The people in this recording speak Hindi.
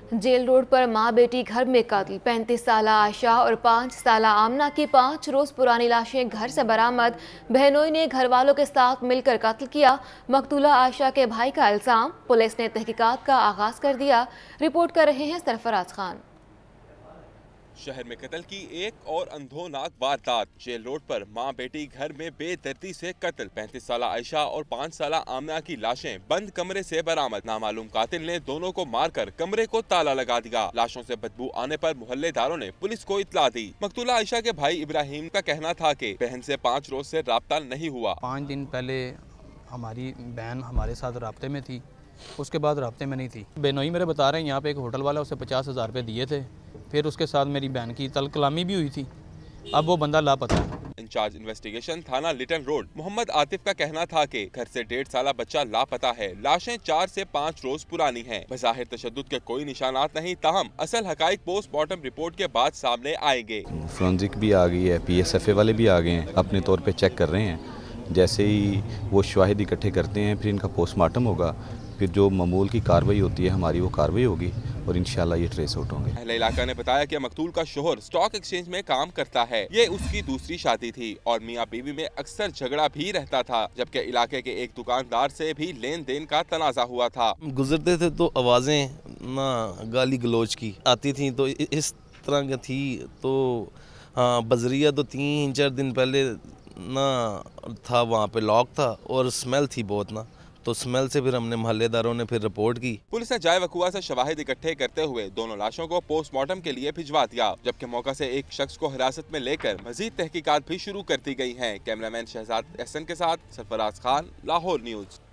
जेल रोड पर मां बेटी घर में कत्ल। 35 साल आयशा और 5 साल आमना की 5 रोज पुरानी लाशें घर से बरामद। बहनोई ने घर वालों के साथ मिलकर कत्ल किया। मकतूला आयशा के भाई का इल्जाम। पुलिस ने तहकीकात का आगाज कर दिया। रिपोर्ट कर रहे हैं सरफराज खान। शहर में कत्ल की एक और अंधोनाक वारदात। जेल रोड पर मां बेटी घर में बेदर्दी से कत्ल। 35 साल आयशा और 5 साल आमना की लाशें बंद कमरे से बरामद। नामालूम कातिल ने दोनों को मारकर कमरे को ताला लगा दिया। लाशों से बदबू आने पर मोहल्लेदारों ने पुलिस को इत्तला दी। मकतूला आयशा के भाई इब्राहिम का कहना था कि बहन से 5 रोज से राब्ता नहीं हुआ। 5 दिन पहले हमारी बहन हमारे साथ राब्ते में थी, उसके बाद राब्ते में नहीं थी। बेनोई मेरे बता रहे हैं यहाँ पे एक होटल वाला उसे 50,000 रुपये दिए थे, फिर उसके साथ मेरी बहन की तल कलामी भी हुई थी। अब वो बंदा लापता है। इंचार्ज इन्वेस्टिगेशन थाना लिटन रोड मोहम्मद आतिफ का कहना था कि घर से 1.5 साल बच्चा लापता है। लाशें 4 से 5 रोज पुरानी हैं। बज़ाहिर तशद्दुद के कोई निशानात नहीं, ताहम असल हकाइक पोस्टमार्टम रिपोर्ट के बाद सामने आएंगे। फोरेंसिक भी आ गई है, PSFA वाले भी आ गए हैं, अपने तौर पे चेक कर रहे हैं। जैसे ही वो शवाहिद इकट्ठे करते हैं फिर इनका पोस्टमार्टम होगा, फिर जो मामूल की कार्रवाई होती है हमारी वो कार्रवाई होगी और इंशाल्लाह ये ट्रेस आउट होंगे। अहले इलाका ने बताया कि मकतूल का शोहर स्टॉक एक्सचेंज में काम करता है। ये उसकी दूसरी शादी थी और मियां बीवी में अक्सर झगड़ा भी रहता था, जबकि इलाके के एक दुकानदार से भी लेन देन का तनाजा हुआ था। गुजरते थे तो आवाज़ें ना गाली गलोच की आती थी, तो इस तरह की थी। तो हाँ, बजरिया तो 3-4 दिन पहले ना था, वहाँ पे लॉक था और स्मेल थी बहुत ना, तो स्मेल से फिर हमने मोहल्लेदारों ने फिर रिपोर्ट की। पुलिस ने जाए वकुआ से शवाहिद इकट्ठे करते हुए दोनों लाशों को पोस्टमार्टम के लिए भिजवा दिया, जबकि मौका से एक शख्स को हिरासत में लेकर मजीद तहकीकात भी शुरू कर दी गई हैं। कैमरामैन शहजाद एहसन के साथ सरफराज खान, लाहौर न्यूज।